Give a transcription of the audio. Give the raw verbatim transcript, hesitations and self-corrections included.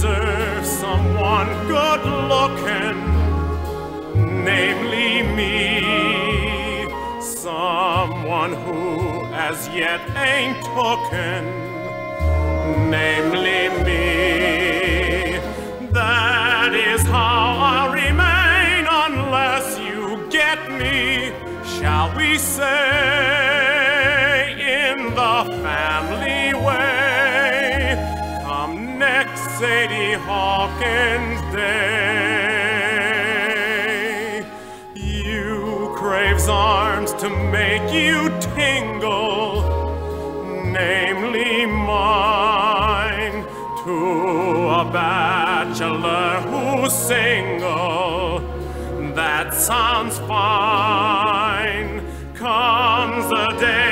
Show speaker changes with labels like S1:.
S1: deserve someone good-looking, namely me, someone who as yet ain't tooken, namely me. That is how I'll remain unless you get me, shall we say, in the family way. Come next Sadie Hawkins Day. You craves arms to make you tingle, namely mine, to a bachelor who's single. That sounds fine. Comes a day